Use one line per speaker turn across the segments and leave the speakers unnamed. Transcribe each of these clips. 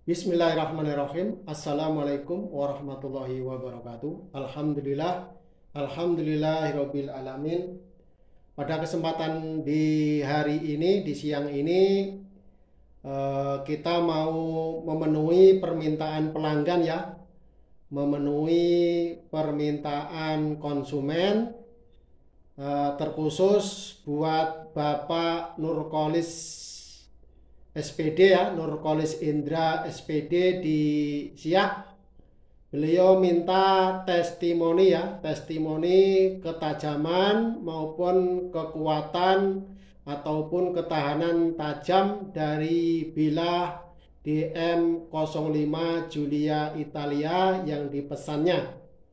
Bismillahirrahmanirrahim. Assalamualaikum warahmatullahi wabarakatuh. Alhamdulillahirabbil alamin. Pada kesempatan di hari ini, di siang ini, kita mau memenuhi permintaan pelanggan ya, memenuhi permintaan konsumen, terkhusus buat Bapak Nurkolis SPD ya, Nurkolis Indra SPD di Siak. Beliau minta testimoni ya, testimoni ketajaman maupun kekuatan ataupun ketahanan tajam dari bilah DM05 Giulia Italia yang dipesannya.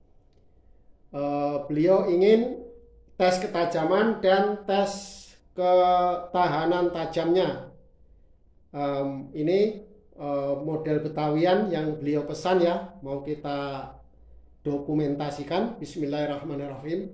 Beliau ingin tes ketajaman dan tes ketahanan tajamnya. Ini model Betawian yang beliau pesan ya, mau kita dokumentasikan. Bismillahirrahmanirrahim.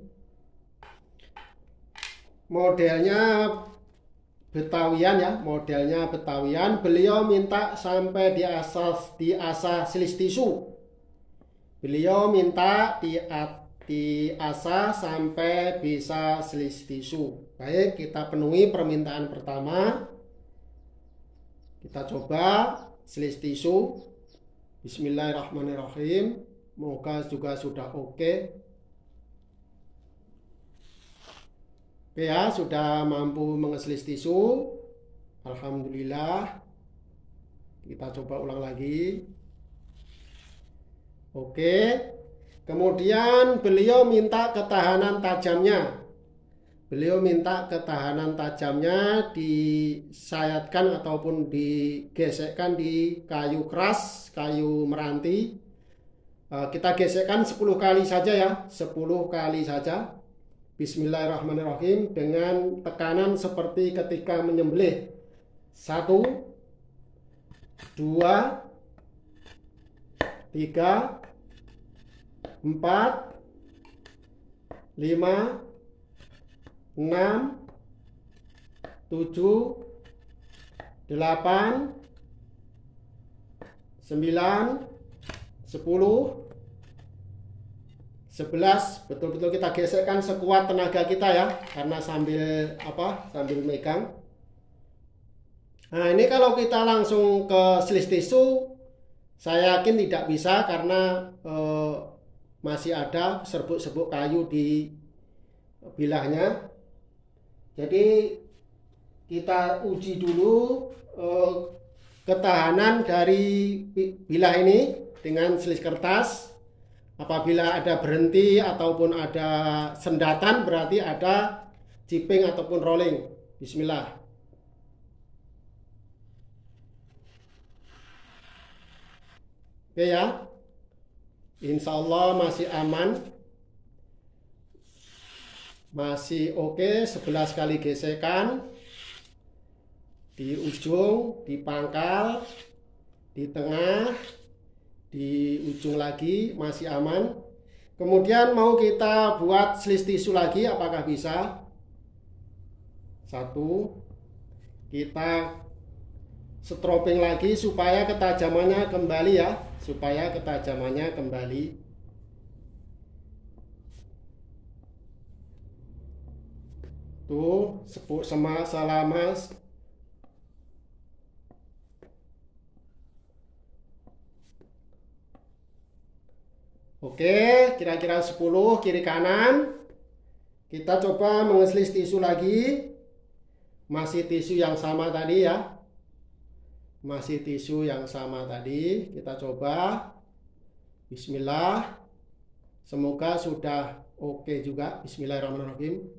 Modelnya Betawian ya, modelnya Betawian. Beliau minta sampai di asah silis tisu. Beliau minta di asah sampai bisa silis tisu. Baik, kita penuhi permintaan pertama. Kita coba silis tisu. Bismillahirrahmanirrahim. Moga juga sudah oke. Oke ya, sudah mampu mengeselis tisu. Alhamdulillah. Kita coba ulang lagi. Oke. Kemudian beliau minta ketahanan tajamnya. Beliau minta ketahanan tajamnya disayatkan ataupun digesekkan di kayu keras, kayu meranti. Kita gesekkan 10 kali saja ya, 10 kali saja. Bismillahirrahmanirrahim, dengan tekanan seperti ketika menyembelih. 1, 2, 3, 4, 5, 6, 7, 8, 9, 10, 11. Betul-betul kita gesekkan sekuat tenaga kita ya, karena sambil megang. Nah, ini kalau kita langsung ke silis tisu, saya yakin tidak bisa karena masih ada serbuk-serbuk kayu di bilahnya. Jadi kita uji dulu ketahanan dari bilah ini dengan silis kertas. Apabila ada berhenti ataupun ada sendatan, berarti ada chipping ataupun rolling. Bismillah. Oke ya, insya Allah masih aman. Masih oke, 11 kali gesekan di ujung, di pangkal, di tengah, di ujung lagi masih aman. Kemudian mau kita buat silis tisu lagi, apakah bisa? 1, kita strobing lagi supaya ketajamannya kembali ya, supaya ketajamannya kembali. Tuh, selama oke, kira-kira 10 kiri kanan. Kita coba mengeselis tisu lagi. Masih tisu yang sama tadi ya. Masih tisu yang sama tadi. Kita coba. Bismillah. Semoga sudah oke juga. Bismillahirrahmanirrahim.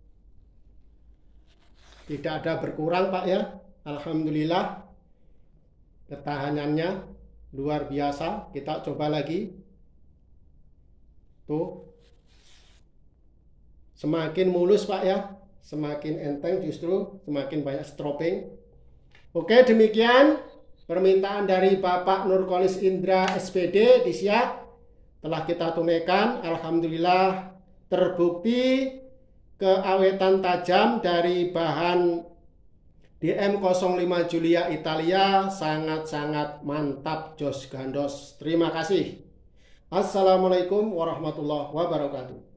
Tidak ada berkurang Pak ya. Alhamdulillah. Ketahanannya luar biasa. Kita coba lagi. Tuh. Semakin mulus Pak ya. Semakin enteng justru semakin banyak strobing. Oke, demikian permintaan dari Bapak Nurkolis Indra SPD di Siak. Telah kita tunaikan. Alhamdulillah terbukti keawetan tajam dari bahan DM05 Julia Italia, sangat-sangat mantap Jos Gandos. Terima kasih. Assalamualaikum warahmatullahi wabarakatuh.